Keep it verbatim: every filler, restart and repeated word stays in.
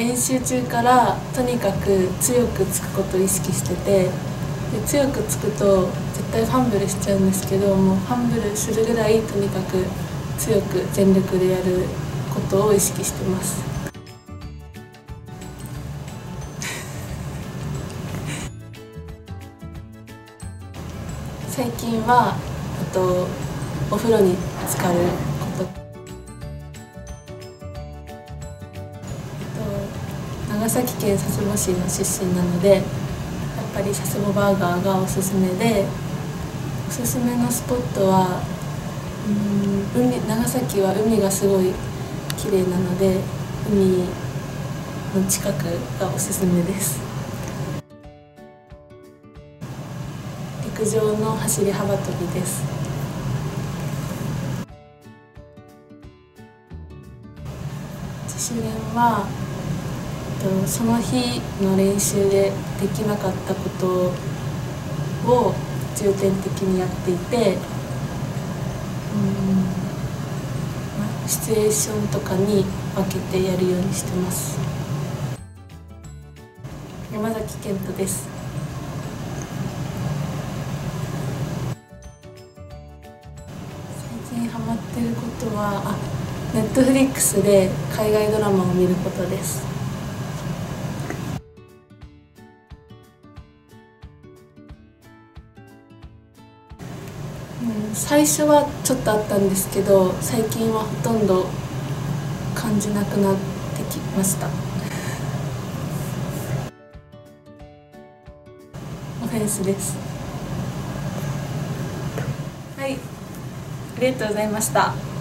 練習中からとにかく強くつくことを意識してて、で強くつくと絶対ファンブルしちゃうんですけど、もうファンブルするぐらいとにかく強く全力でやることを意識してます。最近はあとお風呂に浸かること、長崎県佐世保市の出身なので、やっぱり佐世保バーガーがおすすめで、おすすめのスポットはうん海長崎は海がすごい綺麗なので、海の近くがおすすめです。陸上の走り幅跳びです。自主練はその日の練習でできなかったことを重点的にやっていて、うんシチュエーションとかに分けてやるようにしてます。山崎賢人です。最近ハマってることは、あ、ネットフリックスで海外ドラマを見ることです。うん、最初はちょっとあったんですけど、最近はほとんど感じなくなってきました。オフェンスです。はい、ありがとうございました。